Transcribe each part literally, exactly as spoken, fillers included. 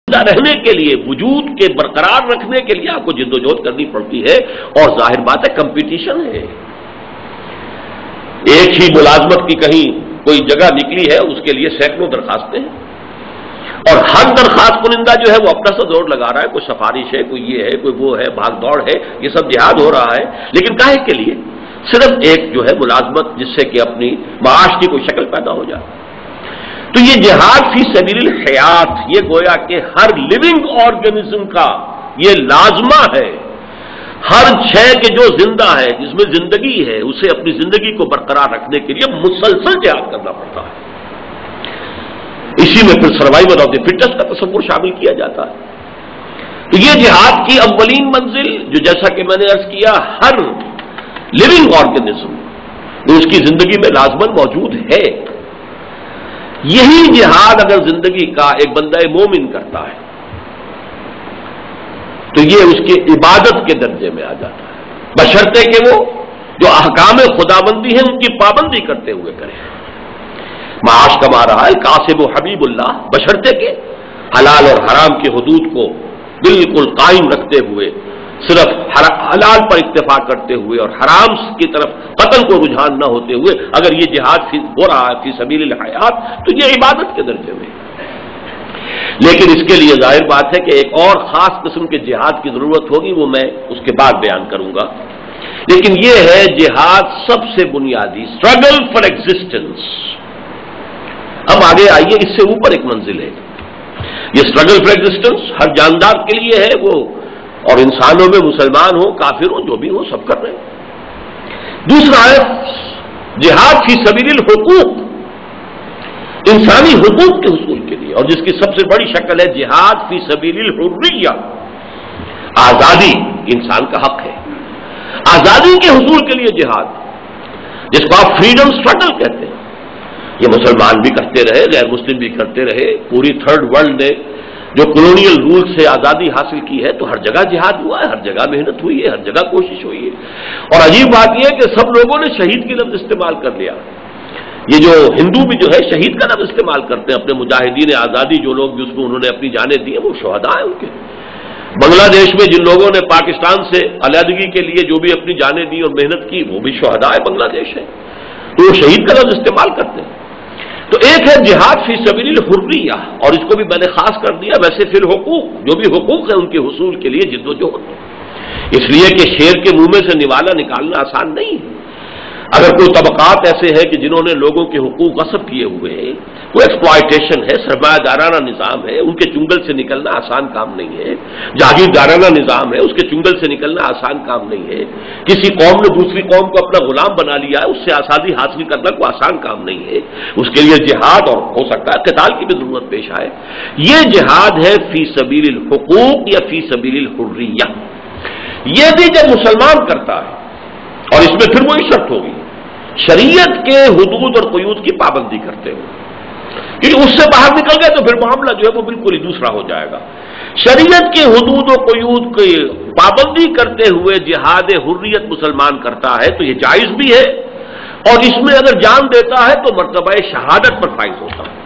زندہ رہنے کے لیے، وجود کے برقرار رکھنے کے لیے آپ کو جدوجہد کرنی پڑتی ہے، اور ظاہر بات ہے کمپٹیشن ہے۔ ایک ہی ملازمت کی کہیں کوئی جگہ نکلی ہے، اس کے لیے سینکڑوں درخواستیں ہیں، اور ہر درخواست کنندہ جو ہے وہ اپنا سا زور لگا رہا ہے، کوئی سفارش ہے، کوئی یہ ہے، کوئی وہ ہے، بھاگ دوڑ ہے، یہ سب جہاد ہو رہا ہے، لیکن کاہے کے لیے؟ صرف ایک جو ہے ملازمت، جس سے کہ اپنی معاش کی کوئی شکل پیدا ہو جائے۔ تو یہ جہاد فی سبیل الحیات، یہ گویا کہ ہر لیونگ آرگنزم کا یہ لازمہ ہے، ہر شے کے جو زندہ ہے، جس میں زندگی ہے، اسے اپنی زندگی کو برقرار رکھنے کے لیے مسلسل جہاد کرنا پڑتا ہے۔ اسی میں پھر سروائیول آف دی فٹنس کا تصور شامل کیا جاتا ہے۔ تو یہ جہاد کی اولین منزل، جو جیسا کہ میں نے عرض کیا ہر لیونگ آرگنزم اس کی زندگی میں لازماً موجود ہے، یہی جہاد اگر زندگی کا ایک بندہ مومن کرتا ہے تو یہ اس کی عبادت کے درجے میں آ جاتا ہے، بشرطے کہ وہ جو احکام خداوندی ہیں ان کی پابندی کرتے ہوئے کرے۔ معاش کما رہا ہے کاسب و حبیب اللہ، بشرطے کہ حلال اور حرام کی حدود کو بالکل قائم رکھتے ہوئے، صرف حلال پر اکتفا کرتے ہوئے اور حرام کی طرف قتل کو رجحان نہ ہوتے ہوئے اگر یہ جہاد ہو رہا ہے فی سبیل الحیات تو یہ عبادت کے درجے میں۔ لیکن اس کے لیے ظاہر بات ہے کہ ایک اور خاص قسم کے جہاد کی ضرورت ہوگی، وہ میں اس کے بعد بیان کروں گا، لیکن یہ ہے جہاد سب سے بنیادی، اسٹرگل فار ایگزسٹنس۔ اب آگے آئیے، اس سے اوپر ایک منزل ہے، یہ اسٹرگل فار ایگزسٹنس ہر جاندار کے لیے ہے، وہ اور انسانوں میں مسلمان ہوں کافر ہوں جو بھی ہوں سب کر رہے ہیں۔ دوسرا ہے جہاد فی سبیل الحقوق، انسانی حقوق کے حصول کے لیے، اور جس کی سب سے بڑی شکل ہے جہاد فی سبیل الحریہ، آزادی انسان کا حق ہے، آزادی کے حصول کے لیے جہاد، جس کو آپ فریڈم سٹرگل کہتے ہیں، یہ مسلمان بھی کرتے رہے، غیر مسلم بھی کرتے رہے، پوری تھرڈ ورلڈ نے جو کولونیل رول سے آزادی حاصل کی ہے تو ہر جگہ جہاد ہوا ہے، ہر جگہ محنت ہوئی ہے، ہر جگہ کوشش ہوئی ہے، اور عجیب بات یہ ہے کہ سب لوگوں نے شہید کی لفظ استعمال کر لیا۔ یہ جو ہندو بھی جو ہے شہید کا لفظ استعمال کرتے ہیں، اپنے مجاہدین آزادی جو لوگ جس میں انہوں نے اپنی جانیں دی ہیں وہ شہداء ہیں ان کے۔ بنگلہ دیش میں جن لوگوں نے پاکستان سے علیحدگی کے لیے جو بھی اپنی جانیں دی اور محنت کی وہ بھی شہداء بنگلہ دیش ہے، تو وہ شہید کا لفظ استعمال کرتے ہیں۔ تو ایک ہے جہاد فی سبیل الحریہ، اور اس کو بھی میں نے خاص کر دیا ویسے فی الحقوق، جو بھی حقوق ہیں ان کے حصول کے لیے جد و جہد، اس لیے کہ شیر کے منہ میں سے نوالا نکالنا آسان نہیں ہے۔ اگر کوئی طبقات ایسے ہیں کہ جنہوں نے لوگوں کے حقوق غصب کیے ہوئے ہیں، کوئی ایکسپلائٹیشن ہے، سرمایہ دارانہ نظام ہے، ان کے چنگل سے نکلنا آسان کام نہیں ہے، جاگیردارانہ نظام ہے، اس کے چنگل سے نکلنا آسان کام نہیں ہے، کسی قوم نے دوسری قوم کو اپنا غلام بنا لیا ہے، اس سے آزادی حاصل کرنا کوئی آسان کام نہیں ہے، اس کے لیے جہاد اور ہو سکتا ہے قتال کی بھی ضرورت پیش آئے۔ یہ جہاد ہے فی سبیل الحقوق یا فی سبیل الحریہ، یہ بھی جب مسلمان کرتا ہے، اور اس میں پھر وہی شرط ہوگی شریعت کے حدود اور قیود کی پابندی کرتے ہوئے، کیونکہ اس سے باہر نکل گئے تو پھر معاملہ جو ہے وہ بالکل ہی دوسرا ہو جائے گا۔ شریعت کے حدود و قیود کی پابندی کرتے ہوئے جہاد حریت مسلمان کرتا ہے تو یہ جائز بھی ہے، اور اس میں اگر جان دیتا ہے تو مرتبہ شہادت پر فائز ہوتا ہے۔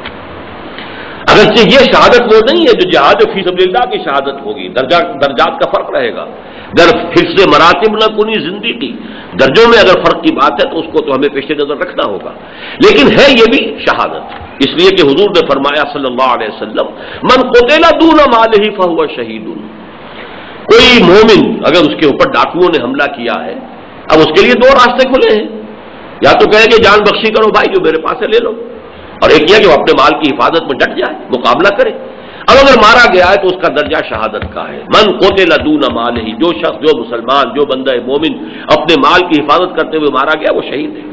اگرچہ یہ شہادت وہ نہیں ہے جو جہاد فی سبیل اللہ کی شہادت ہوگی، درجہ درجات کا فرق رہے گا، در حفظ مراتب نہ کنی زندگی، درجوں میں اگر فرق کی بات ہے تو اس کو تو ہمیں پیش نظر رکھنا ہوگا، لیکن ہے یہ بھی شہادت، اس لیے کہ حضور نے فرمایا صلی اللہ علیہ وسلم من قتل دون مالہ فہو شہید، کوئی مومن اگر اس کے اوپر ڈاکوؤں نے حملہ کیا ہے، اب اس کے لیے دو راستے کھلے ہیں، یا تو کہے کہ جان بخشی کرو بھائی جو میرے پاس ہے لے لو، اور ایک یہ کہ وہ اپنے مال کی حفاظت میں ڈٹ جائے، مقابلہ کرے۔ اب اگر مارا گیا ہے تو اس کا درجہ شہادت کا ہے، من قتل دون مالہ، جو شخص جو مسلمان جو بندہ مومن اپنے مال کی حفاظت کرتے ہوئے مارا گیا وہ شہید ہے۔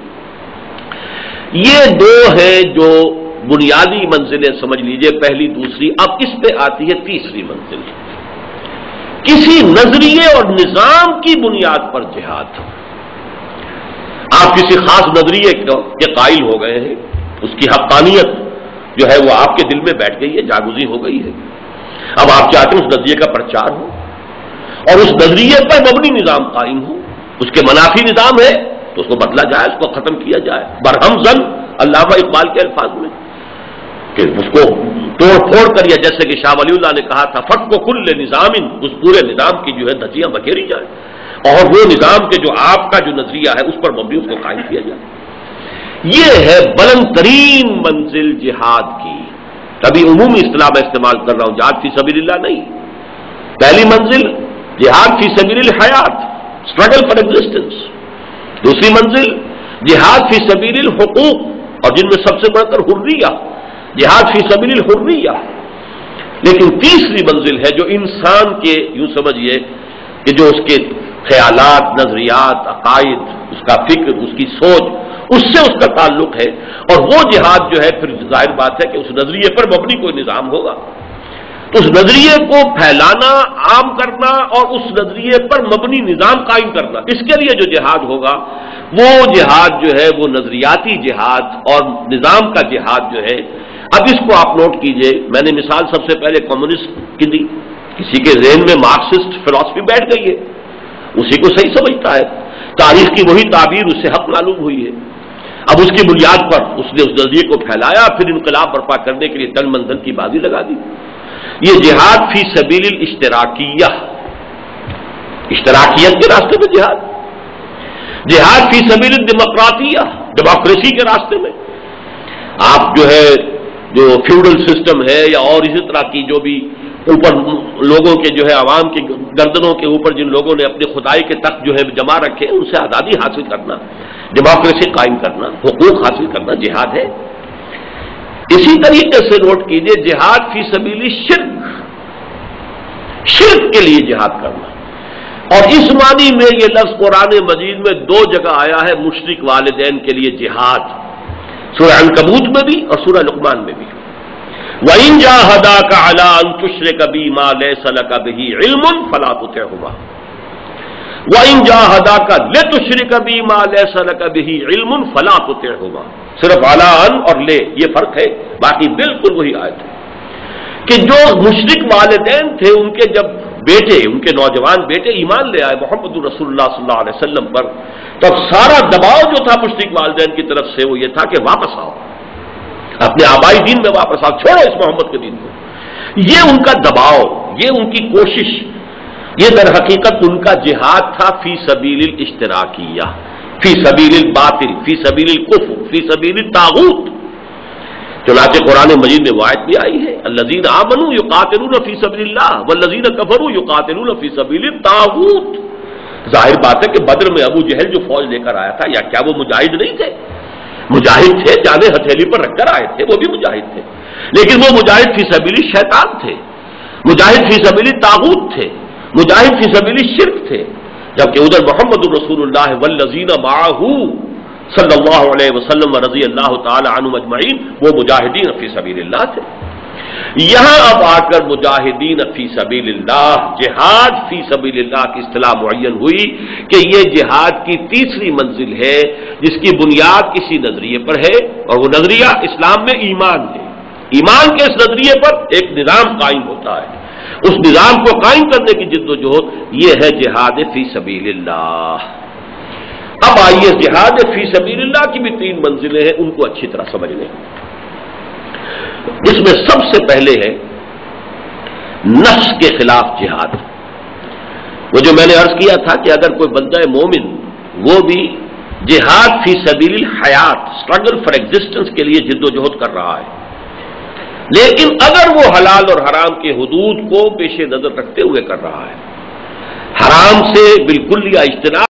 یہ دو ہیں جو بنیادی منزلیں سمجھ لیجئے، پہلی دوسری۔ اب اس پہ آتی ہے تیسری منزل، کسی نظریے اور نظام کی بنیاد پر جہاد۔ آپ کسی خاص نظریے کے قائل ہو گئے ہیں، اس کی حقانیت جو ہے وہ آپ کے دل میں بیٹھ گئی ہے، جاگزی ہو گئی ہے، اب آپ چاہتے ہیں اس نظریے کا پرچار ہو اور اس نظریے پر مبنی نظام قائم ہو، اس کے منافی نظام ہے تو اس کو بدلا جائے، اس کو ختم کیا جائے، برہم زن علامہ اقبال کے الفاظ میں، کہ اس کو توڑ پھوڑ کر، یا جیسے کہ شاہ ولی اللہ نے کہا تھا فق کو کل نظام، اس پورے نظام کی جو ہے دھجیاں بکھیری جائیں، اور وہ نظام کے جو آپ کا جو نظریہ ہے اس پر مبنی اس کو قائم کیا جائے۔ یہ ہے بلند ترین منزل جہاد کی۔ ابھی عمومی اصطلاح میں استعمال کر رہا ہوں، جہاد فی سبیل اللہ نہیں۔ پہلی منزل جہاد فی سبیل الحیات، اسٹرگل فار ایگزسٹنس۔ دوسری منزل جہاد فی سبیل الحقوق، اور جن میں سب سے بڑھ کر حریہ، جہاد فی سبیل الحریہ۔ لیکن تیسری منزل ہے جو انسان کے، یوں سمجھیے کہ جو اس کے خیالات، نظریات، عقائد، اس کا فکر، اس کی سوچ، اس سے اس کا تعلق ہے، اور وہ جہاد جو ہے پھر ظاہر بات ہے کہ اس نظریے پر مبنی کوئی نظام ہوگا، تو اس نظریے کو پھیلانا، عام کرنا، اور اس نظریے پر مبنی نظام قائم کرنا، اس کے لیے جو جہاد ہوگا وہ جہاد جو ہے وہ نظریاتی جہاد اور نظام کا جہاد جو ہے۔ اب اس کو آپ نوٹ کیجئے، میں نے مثال سب سے پہلے کمیونسٹ کی دی، کسی کے ذہن میں مارکسسٹ فلسفی بیٹھ گئی ہے، اسی کو صحیح سمجھتا ہے، تاریخ کی وہی تعبیر اسے حق معلوم ہوئی ہے، اب اس کی بنیاد پر اس نے اس نظریے کو پھیلایا، پھر انقلاب برپا کرنے کے لیے تن من دھن کی بازی لگا دی۔ یہ جہاد فی سبیل الاشتراکیہ، اشتراکیت کے راستے میں جہاد، جہاد فی سبیل الڈیموکراتیہ، ڈیموکریسی کے راستے میں۔ آپ جو ہے جو فیوڈل سسٹم ہے یا اور اسی طرح کی جو بھی اوپر لوگوں کے جو ہے عوام کی گردنوں کے اوپر جن لوگوں نے اپنے خدائی کے تخت جو ہے جمع رکھے، ان سے آزادی حاصل کرنا، ڈیموکریسی قائم کرنا، حقوق حاصل کرنا جہاد ہے۔ اسی طریقے سے نوٹ کیجئے جہاد فی سبیل شرک، شرک کے لیے جہاد کرنا، اور اس معنی میں یہ لفظ قرآن مجید میں دو جگہ آیا ہے، مشرک والدین کے لیے جہاد، سورہ عنکبوت میں بھی اور سورہ لقمان میں بھی۔ وَإِن جَاهَدَاكَ عَلَىٰ أَن تُشْرِكَ بِي مَا لَيْسَ لَكَ بِهِ عِلْمٌ فَلَا تُطِعْهُمَا وَإِن جَاهَدَاكَ لِتُشْرِكَ بِي مَا لَيْسَ لَكَ بِهِ عِلْمٌ فَلَا تُطِعْهُمَا، صرف عَلَىٰ أَن اور لے یہ فرق ہے، باقی بالکل وہی آیت ہے کہ جو مشرک والدین تھے ان کے جب بیٹے، ان کے نوجوان بیٹے ایمان لے آئے محمد رسول اللہ صلی اللہ علیہ وسلم پر، تب سارا دباؤ جو تھا مشرک والدین کی طرف سے وہ یہ تھا کہ واپس آؤ، اپنے آبائی دین میں واپس آؤ، چھوڑو اس محمد کے دین کو۔ یہ ان کا دباؤ، یہ ان کی کوشش، یہ در حقیقت ان کا جہاد تھا فی سبیل الاشتراکیہ، فی سبیل الباطل، فی سبیل الکفر، فی سبیل الطاغوت۔ چنانچہ قرآن مجید میں وہ آیت بھی آئی ہے الذین آمنوا یقاتلون فی سبیل اللہ والذین کفروا یقاتلون فی سبیل الطاغوت۔ ظاہر بات ہے کہ بدر میں ابو جہل جو فوج لے کر آیا تھا، یا کیا وہ مجاہد نہیں تھے؟ مجاہد تھے، جانیں ہتھیلی پر رکھ کر آئے تھے، وہ بھی مجاہد تھے، لیکن وہ مجاہد فی سبیل شیطان تھے، مجاہد فی سبیل طاغوت تھے، مجاہد فی سبیل شرک تھے، جبکہ ادھر محمد رسول اللہ والذین معہ صلی اللہ علیہ وسلم ورضی اللہ تعالی عنہم اجمعین وہ مجاہدین فی سبیل اللہ تھے۔ یہاں اب آ کر مجاہدین فی سبیل اللہ، جہاد فی سبیل اللہ کی اصطلاح معین ہوئی کہ یہ جہاد کی تیسری منزل ہے جس کی بنیاد کسی نظریے پر ہے، اور وہ نظریہ اسلام میں ایمان ہے۔ ایمان کے اس نظریے پر ایک نظام قائم ہوتا ہے، اس نظام کو قائم کرنے کی جد و جہد یہ ہے جہاد فی سبیل اللہ۔ اب آئیے جہاد فی سبیل اللہ کی بھی تین منزلیں ہیں، ان کو اچھی طرح سمجھ لیں۔ اس میں سب سے پہلے ہے نفس کے خلاف جہاد۔ وہ جو میں نے عرض کیا تھا کہ اگر کوئی بندہ مومن وہ بھی جہاد فی سبیل الحیات، اسٹرگل فار ایگزسٹنس کے لیے جد و جہد کر رہا ہے، لیکن اگر وہ حلال اور حرام کے حدود کو پیش نظر رکھتے ہوئے کر رہا ہے، حرام سے بالکل یا اجتناب